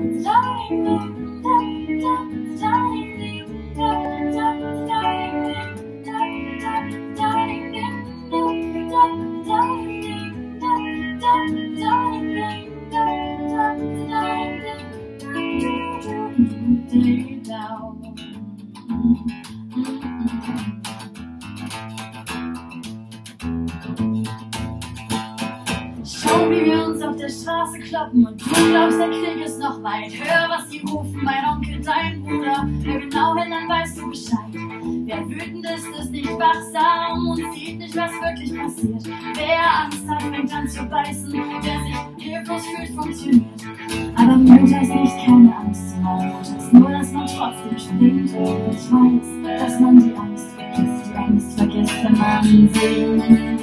Schau, wie wir uns auf der Straße kloppen und du glaubst, der Krieg ist noch weit. Hör, was sie rufen, mein Onkel, dein Bruder. Hör genau hin, dann weißt du Bescheid. Wer wütend ist, ist nicht wachsam und sieht nicht, was wirklich passiert. Wer Angst hat, fängt an zu beißen. Wer sich hilflos fühlt, funktioniert. Aber Mut heißt nicht, keine Angst zu haben. Mut heißt nur, dass man trotzdem springt. Und ich weiß, dass man die Angst vergisst, wenn man singt.